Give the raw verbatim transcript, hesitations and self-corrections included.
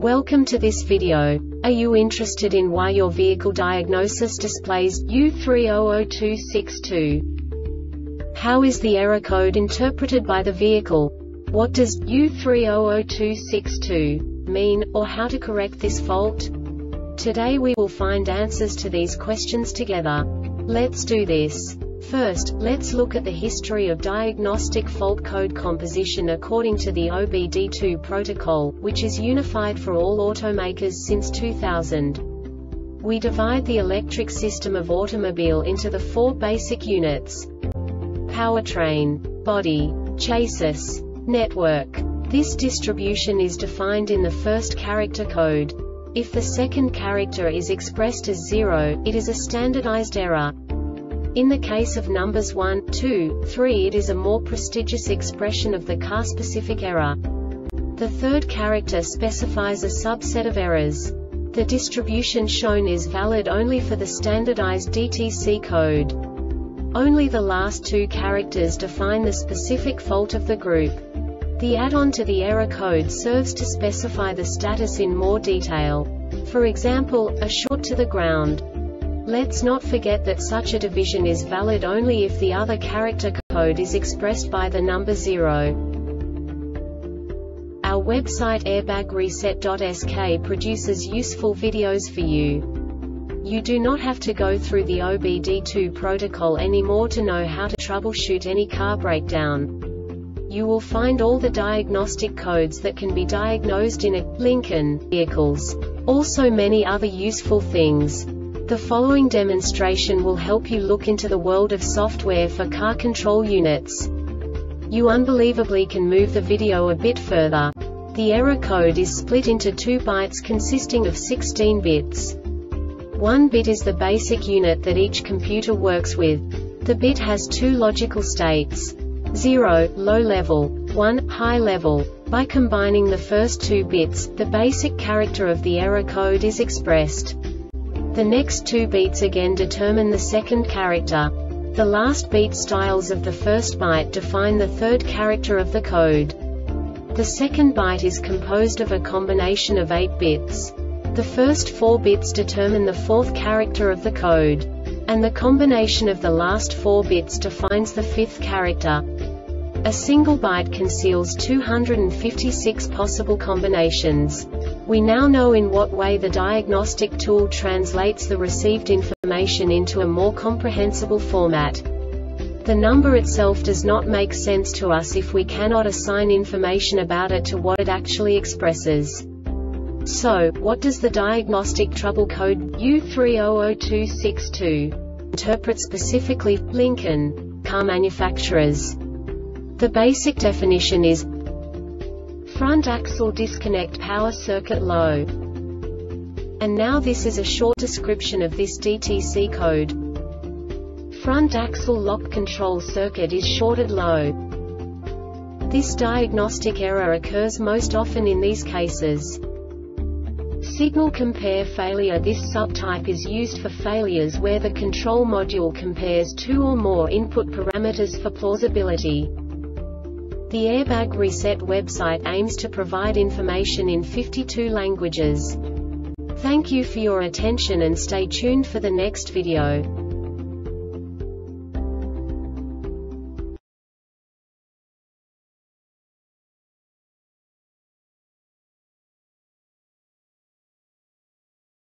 Welcome to this video. Are you interested in why your vehicle diagnosis displays U three zero zero two six two? How is the error code interpreted by the vehicle? What does U three zero zero two six two mean, or how to correct this fault? Today we will find answers to these questions together. Let's do this. First, let's look at the history of diagnostic fault code composition according to the O B D two protocol, which is unified for all automakers since two thousand. We divide the electric system of automobile into the four basic units: powertrain, body, chassis, network. This distribution is defined in the first character code. If the second character is expressed as zero, it is a standardized error. In the case of numbers one, two, three, it is a more prestigious expression of the car-specific error. The third character specifies a subset of errors. The distribution shown is valid only for the standardized D T C code. Only the last two characters define the specific fault of the group. The add-on to the error code serves to specify the status in more detail. For example, a short to the ground. Let's not forget that such a division is valid only if the other character code is expressed by the number zero. Our website airbag reset dot S K produces useful videos for you. You do not have to go through the O B D two protocol anymore to know how to troubleshoot any car breakdown. You will find all the diagnostic codes that can be diagnosed in a Lincoln vehicles. Also many other useful things. The following demonstration will help you look into the world of software for car control units. You unbelievably can move the video a bit further. The error code is split into two bytes consisting of sixteen bits. One bit is the basic unit that each computer works with. The bit has two logical states: zero, low level, one, high level. By combining the first two bits, the basic character of the error code is expressed. The next two beats again determine the second character. The last beat styles of the first byte define the third character of the code. The second byte is composed of a combination of eight bits. The first four bits determine the fourth character of the code. And the combination of the last four bits defines the fifth character. A single byte conceals two hundred fifty-six possible combinations. We now know in what way the diagnostic tool translates the received information into a more comprehensible format. The number itself does not make sense to us if we cannot assign information about it to what it actually expresses. So, what does the diagnostic trouble code U three zero zero two six two interpret specifically for Lincoln car manufacturers? The basic definition is front axle disconnect power circuit low. And now this is a short description of this D T C code. Front axle lock control circuit is shorted low. This diagnostic error occurs most often in these cases. Signal compare failure. This subtype is used for failures where the control module compares two or more input parameters for plausibility. The Airbag Reset website aims to provide information in fifty-two languages. Thank you for your attention and stay tuned for the next video.